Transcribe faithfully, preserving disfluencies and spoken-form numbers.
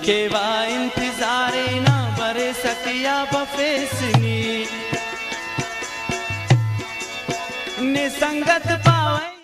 केवा इंतजारे ना बरे सकिया बफेसनी ने संगत पावे।